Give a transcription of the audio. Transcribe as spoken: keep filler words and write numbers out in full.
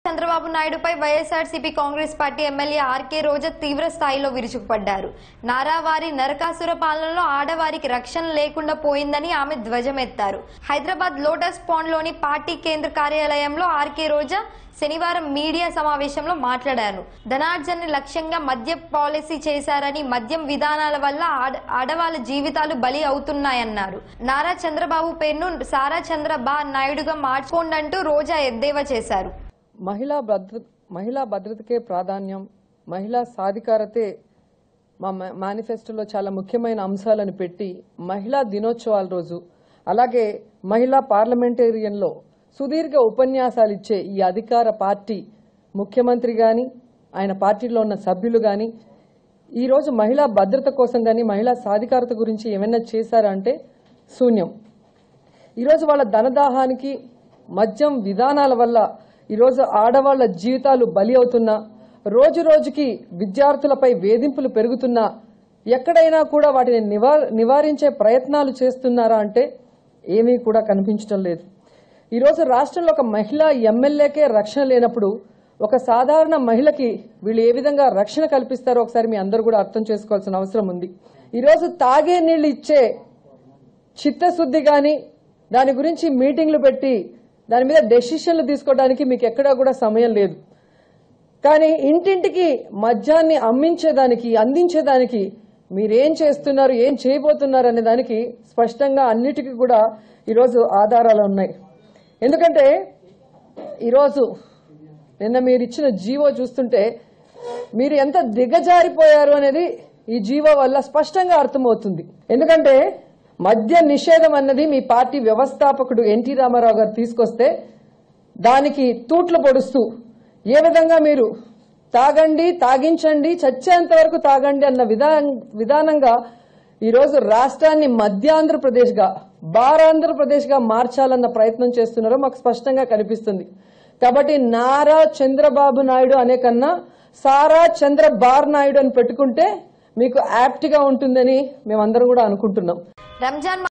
Chandrababu నాయుడుపై Y S R C P Congress party MLA R K Roja తీవ్ర స్థాయిలో విరుచుకుపడ్డారు. నారావారి నరకాసుర పాలనలో ఆడవారికి రక్షణ లేకుండా పోయిందని ఆమె ధ్వజమెత్తారు. హైదరాబాద్ లోటస్ పాండ్ లోని పార్టీ కేంద్ర కార్యాలయంలో ఆర్ కే రోజా శనివారం మీడియా సమావేశంలో మాట్లాడారు. ధనార్జన లక్ష్యంగా మద్య పాలసీ చేశారని, మద్యం విధానాల వల్ల ఆడవాళ్ళ జీవితాలు బలి అవుతున్నాయన్నారు. నారా చంద్రబాబు పేరును సారా చంద్రబా నాయుడుగా మార్చుకోండంటూ రోజా ఎద్దేవా చేశారు. మహిళా భద్రత మహిళా భద్రతకే ప్రాధాన్యం, మహిళా సాధికారతే మా మేనిఫెస్టోలో చాలా ముఖ్యమైన అంశాలను పెట్టి మహిళా దినోత్సవాల రోజు అలాగే మహిళా పార్లమెంటేరియన్లో సుదీర్ఘ ఉపన్యాసాలు ఇచ్చే ఈ అధికార పార్టీ ముఖ్యమంత్రి గాని ఆయన పార్టీలో ఉన్న సభ్యులు గాని ఈరోజు మహిళా భద్రత కోసం గాని మహిళా సాధికారత గురించి ఏమైనా చేశారంటే శూన్యం. ఈరోజు వాళ్ళ ధనదాహానికి మద్యం విధానాల వల్ల ఈరోజు ఆడవాళ్ల జీవితాలు బలి అవుతున్నా, రోజు రోజుకి విద్యార్థులపై వేధింపులు పెరుగుతున్నా, ఎక్కడైనా కూడా వాటిని నివారించే ప్రయత్నాలు చేస్తున్నారా అంటే ఏమీ కూడా కనిపించడం లేదు. ఈరోజు రాష్ట్రంలో ఒక మహిళా ఎమ్మెల్యేకే రక్షణ లేనప్పుడు ఒక సాధారణ మహిళకి వీళ్ళు ఏ విధంగా రక్షణ కల్పిస్తారో ఒకసారి మీ అందరూ కూడా అర్థం చేసుకోవాల్సిన అవసరం ఉంది. ఈరోజు తాగే నీళ్లు ఇచ్చే చిత్తశుద్ధి గాని దాని గురించి మీటింగ్లు పెట్టి దాని మీద డెసిషన్లు తీసుకోవడానికి మీకు ఎక్కడా కూడా సమయం లేదు. కానీ ఇంటింటికి మద్యాన్ని అమ్మించేదానికి అందించేదానికి మీరేం చేస్తున్నారు, ఏం చేయబోతున్నారు అనే దానికి స్పష్టంగా అన్నిటికీ కూడా ఈరోజు ఆధారాలు ఉన్నాయి. ఎందుకంటే ఈరోజు నిన్న మీరు ఇచ్చిన జీవో చూస్తుంటే మీరు ఎంత దిగజారిపోయారు అనేది ఈ జీవో వల్ల స్పష్టంగా అర్థమవుతుంది. ఎందుకంటే మద్య నిషేధం అన్నది మీ పార్టీ వ్యవస్థాపకుడు ఎన్టీ రామారావు గారు తీసుకొస్తే దానికి తూట్లు పొడుస్తూ ఏ విధంగా మీరు తాగండి, తాగించండి, చచ్చేంత వరకు తాగండి అన్న విధానంగా ఈరోజు రాష్ట్రాన్ని మధ్యాంధ్రప్రదేశ్ గా బారాంధ్రప్రదేశ్ గా మార్చాలన్న ప్రయత్నం చేస్తున్నారో మాకు స్పష్టంగా కనిపిస్తుంది. కాబట్టి నారా చంద్రబాబు నాయుడు అనే కన్నా సారా చంద్రబార్ నాయుడు అని పెట్టుకుంటే మీకు యాప్ట్ గా ఉంటుందని మేమందరం కూడా అనుకుంటున్నాం. రంజాన్